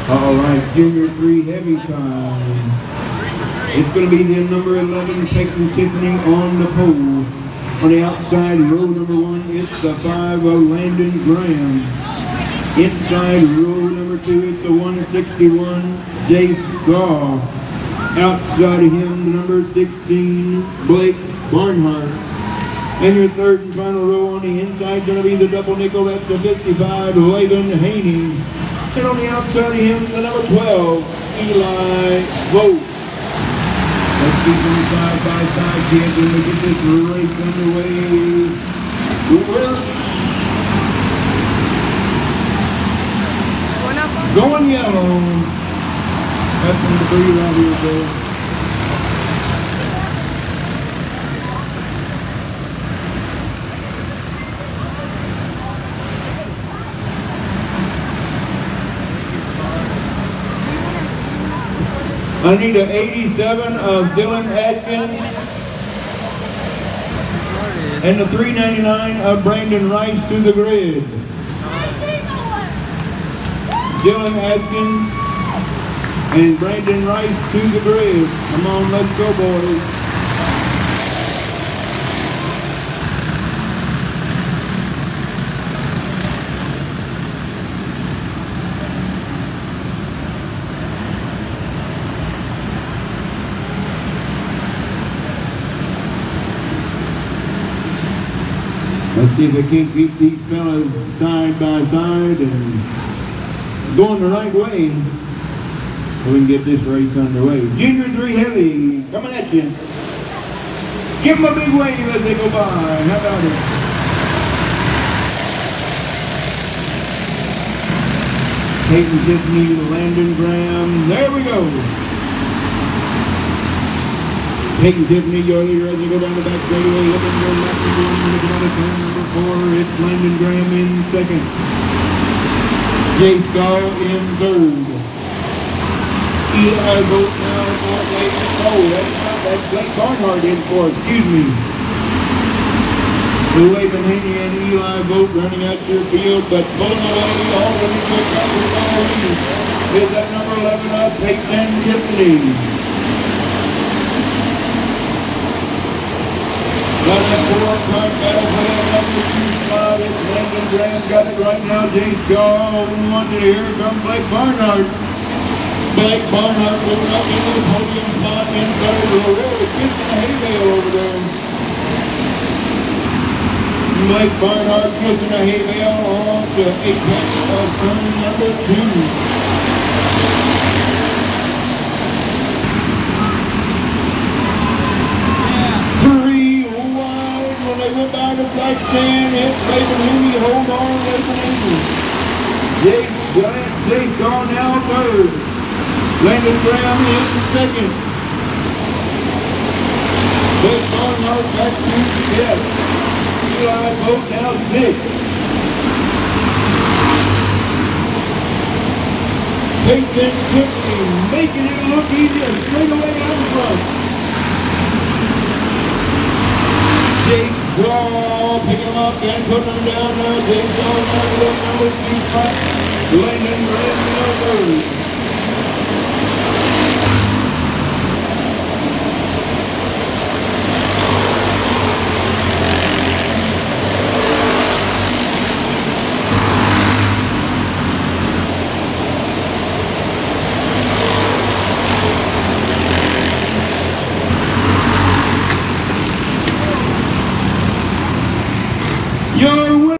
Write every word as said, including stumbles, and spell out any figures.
All right, Junior three Heavy time. It's going to be the number eleven, Texas Tiffany on the pole. On the outside, row number one, it's the five of Landon Graham. Inside row number two, it's the one sixty-one, Jace Gaw. Outside of him, the number sixteen, Blake Barnhart. And your third and final row on the inside, going to be the double nickel, that's the fifty-five, Laban Haney. And on the outside of him, the number twelve, Eli Vogt. Let's keep them side by side, kids, and we get this race underway. We're going yellow. That's number three right here, Bill. I need an eighty-seven of Dylan Atkins and the three ninety-nine of Brandon Rice to the grid. Dylan Atkins and Brandon Rice to the grid. Come on, let's go, boys. Let's see if we can keep these fellas side by side and going the right way so we can get this race underway. Junior three Heavy, coming at you. Give them a big wave as they go by. How about it? Peyton Tiffany, Landon Graham. There we go. Peyton Tiffany, your leader as they go down the back straightaway. Looking for left and one, looking on the turn number four. It's Landon Graham in second. Jace Gaw in third. Eli Vogt now in fourth. Oh, that's not, that's Blake Barnhart in fourth, excuse me. The Laban Haney and Eli Vogt running out your field, but pulling away all the way to the top of the lead is that number eleven of Peyton Tiffany. Got that four car battle for that number two spot. It's Landon Graham got it right now. Jace Gaw holding one to here comes Blake Barnhart. Blake Barnhart moving up into the podium spot in third row. Really kissing a hay bale over there. Blake Barnhart kissing a hay bale on to eight of turn number two. By the flight stand, it's Laban Haney, hold on, Laban Haney. Jace Gaw now third. Landon Graham in second. Blake Barnhart back to fifth. Eli Vogt now sixth. Peyton Tiffany making it look easier straight away out front. Jace Gaw picking him up and putting him down now. Jace Gaw now to the number two spot. Landon Graham in third.